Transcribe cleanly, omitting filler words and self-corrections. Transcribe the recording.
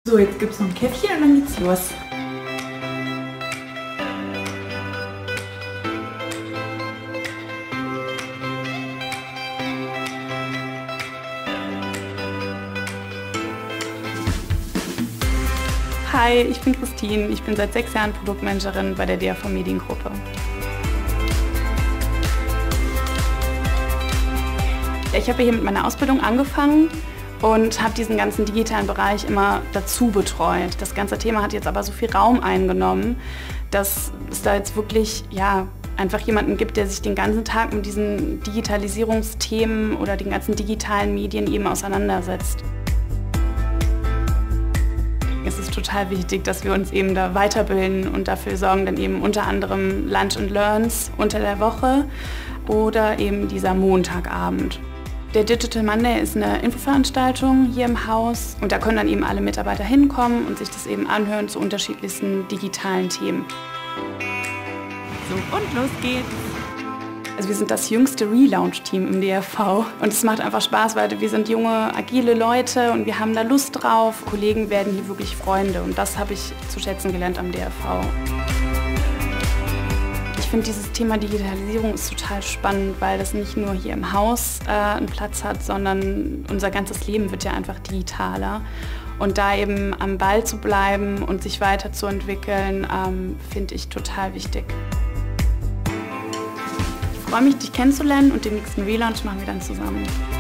So, jetzt gibt es noch ein Käffchen und dann geht's los. Hi, ich bin Christine. Ich bin seit 6 Jahren Produktmanagerin bei der DAV Mediengruppe. Ich habe hier mit meiner Ausbildung angefangen und habe diesen ganzen digitalen Bereich immer dazu betreut. Das ganze Thema hat jetzt aber so viel Raum eingenommen, dass es da jetzt wirklich einfach jemanden gibt, der sich den ganzen Tag mit diesen Digitalisierungsthemen oder den ganzen digitalen Medien eben auseinandersetzt. Es ist total wichtig, dass wir uns eben da weiterbilden und dafür sorgen dann eben unter anderem Lunch and Learns unter der Woche oder eben dieser Montagabend. Der Digital Monday ist eine Infoveranstaltung hier im Haus und da können dann eben alle Mitarbeiter hinkommen und sich das eben anhören zu unterschiedlichsten digitalen Themen. So, und los geht's! Also wir sind das jüngste Relaunch-Team im DAV und es macht einfach Spaß, weil wir sind junge, agile Leute und wir haben da Lust drauf. Kollegen werden hier wirklich Freunde und das habe ich zu schätzen gelernt am DAV. Ich finde dieses Thema Digitalisierung ist total spannend, weil das nicht nur hier im Haus einen Platz hat, sondern unser ganzes Leben wird ja einfach digitaler. Und da eben am Ball zu bleiben und sich weiterzuentwickeln, finde ich total wichtig. Ich freue mich, dich kennenzulernen und den nächsten Relaunch machen wir dann zusammen.